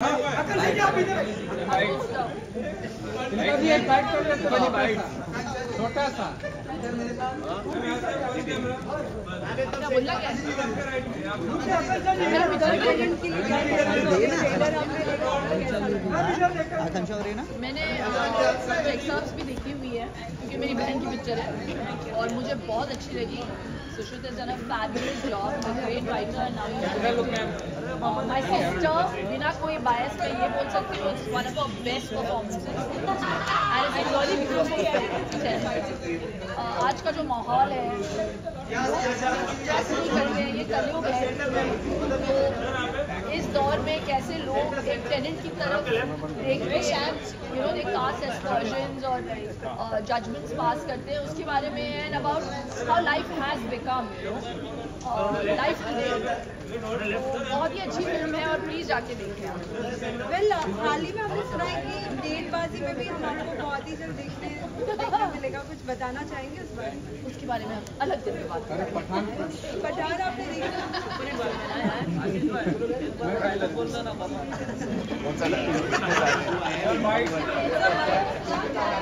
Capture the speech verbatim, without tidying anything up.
छोटा सा आकांक्षा हो रही है ना। मैंने एक्सर्प्स भी देखी हुई है क्योंकि मेरी बहन की पिक्चर है और मुझे बहुत अच्छी लगी। Sushruta has done a fabulous job, a great writer. Now my sister, बिना कोई bias मैं ये बोल सकती हूँ, it's one of her best performances. And it's a really beautiful film. आज का जो माहौल है, कैसे कर रहे हैं ये कलयुग है, तो इस दौर में कैसे लोग एक टेनेंट की तरफ देखते हैं, you know, they cast aspersions और judgments पास करते हैं उसके बारे में, and about how life has become, you know, life today. बहुत ही अच्छी फिल्म है और प्लीज जाके देखें आप। वेल हाल ही में हमने सुना है कि डेटबाजी में भी हम आपको बहुत ही जल्द देखने देखने मिलेगा, कुछ बताना चाहेंगे उस बारे में? उसके बारे में हम अलग दिन में बात करेंगे। पठान आपने देखा?